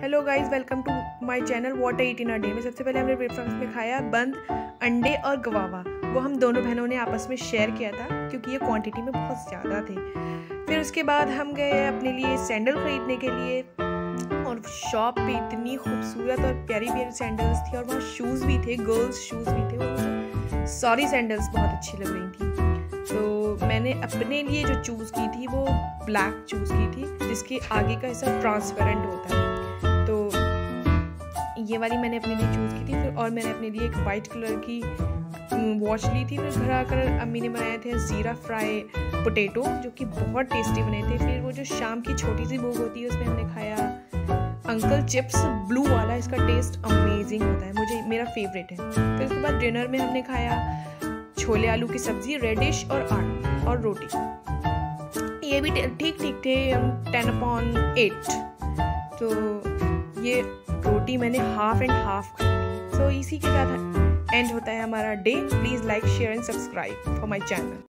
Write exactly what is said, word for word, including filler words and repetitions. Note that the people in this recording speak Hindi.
Hello guys, welcome to my channel what I eat in a day में। सबसे पहले हमने ब्रेकफास्ट में खाया बंद, अंडे और गवावा। वो हम दोनों बहनों ने आपस में शेयर किया था क्योंकि ये क्वांटिटी में बहुत ज़्यादा थे। फिर उसके बाद हम गए अपने लिए सैंडल खरीदने के लिए और शॉप पे इतनी खूबसूरत और प्यारी प्यारी सैंडल्स थी और वहाँ शूज़ भी थे, गर्ल्स शूज़ भी थे और सारी सैंडल्स बहुत अच्छी लग रही थी। तो मैंने अपने लिए जो चूज़ की थी वो ब्लैक चूज़ की थी जिसके आगे का हिस्सा ट्रांसपेरेंट होता है। तो ये वाली मैंने अपने लिए चूज़ की थी। फिर और मैंने अपने लिए एक वाइट कलर की वॉच ली थी। फिर घर आकर अम्मी ने बनाए थे ज़ीरा फ्राई पोटैटो जो कि बहुत टेस्टी बने थे। फिर वो जो शाम की छोटी सी भूख होती है उसमें हमने खाया अंकल चिप्स ब्लू वाला। इसका टेस्ट अमेजिंग होता है, मुझे मेरा फेवरेट है। फिर उसके बाद डिनर में हमने खाया छोले आलू की सब्ज़ी, रेडिश और आलू और रोटी। ये भी ठीक ठीक थे, हम टेन अपॉन एट। तो ये रोटी मैंने हाफ एंड हाफ खाई। सो इसी के साथ एंड होता है हमारा day. Please like share and subscribe for my channel.